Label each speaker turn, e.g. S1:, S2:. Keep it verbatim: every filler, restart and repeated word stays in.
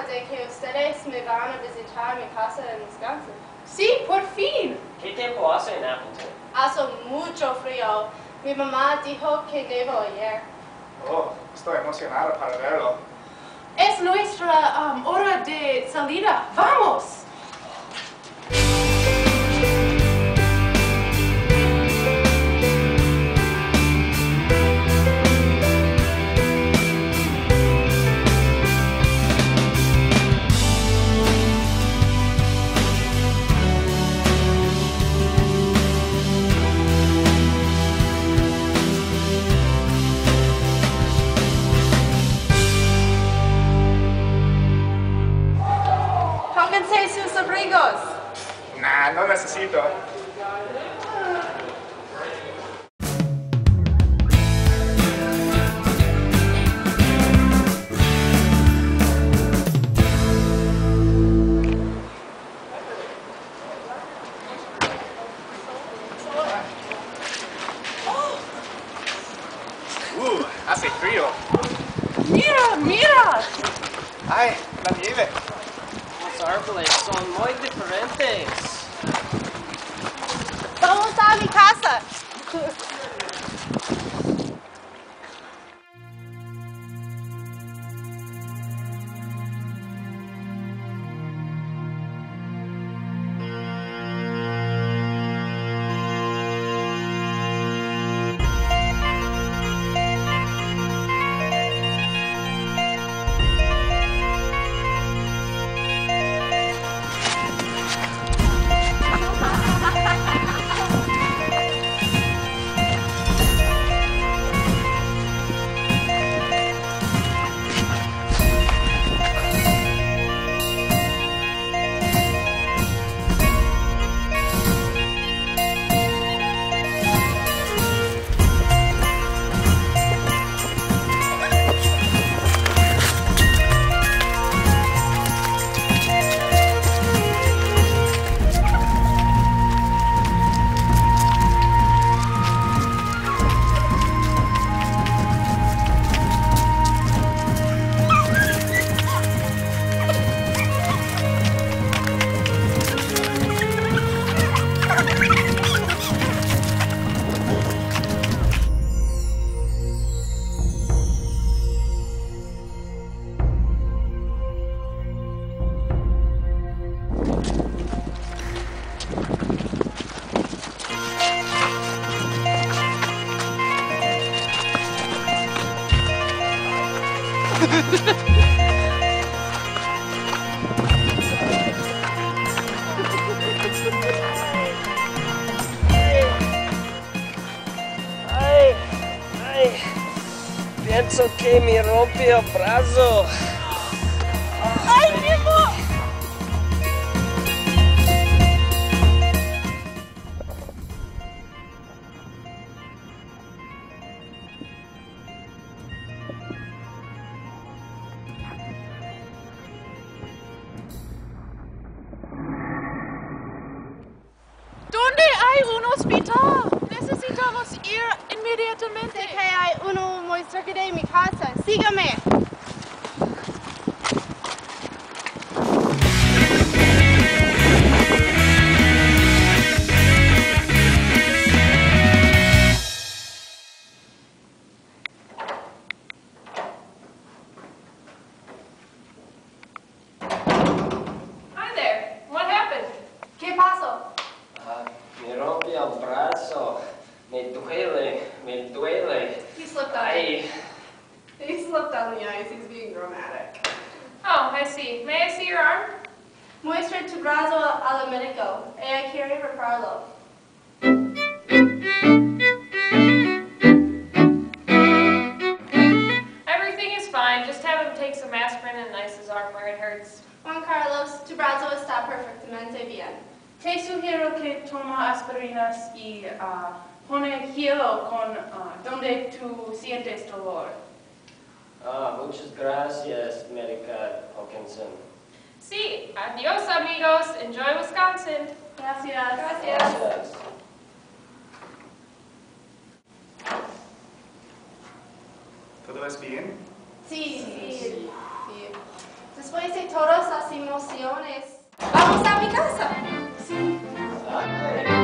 S1: de que ustedes me van a visitar mi casa en Wisconsin.
S2: Sí, por fin.
S3: ¿Qué tiempo hace en Appleton?
S1: Hace mucho frío. Mi mamá dijo que nevo ayer.
S4: Oh, estoy emocionado para verlo.
S2: Es nuestra um, hora de salida. ¡Vamos! Pónganse sus abrigos.
S4: Nah, no necesito. Uh, hace frío.
S2: Mira, mira.
S4: Ay, la nieve.
S3: Los árboles son muy diferentes.
S1: Vamos a mi casa.
S3: Ay, ay, pienso que me rompió el brazo.
S1: ¡Ay, Mimo!
S2: ¿Dónde hay un hospital? Necesitamos ir inmediatamente.
S1: Sé que hay uno muy cerca de mi casa. Sígame.
S2: Hi there. What happened?
S1: ¿Qué pasó?
S3: Ah, me rompió el brazo. Me duele, me duele.
S1: He slipped on
S3: Ay,
S1: He slipped on the ice. He's being dramatic.
S2: Oh, I see. May I see your arm?
S1: Muestra tu brazo al médico. Ella quiere repararlo.
S2: Everything is fine. Just have him take some aspirin and ice his arm where it hurts.
S1: Juan Carlos, tu brazo está perfectamente bien.
S2: Te sugiero que toma aspirinas y uh, pone hielo con uh, donde tú sientes dolor.
S3: ah, muchas gracias, médica Hawkinson.
S2: Sí, adiós amigos. Enjoy Wisconsin.
S1: Gracias.
S3: Gracias.
S4: ¿Todo es bien?
S1: Sí, sí, sí. Después de todas las emociones. Vamos a mi casa.
S2: Sí.
S3: Ay.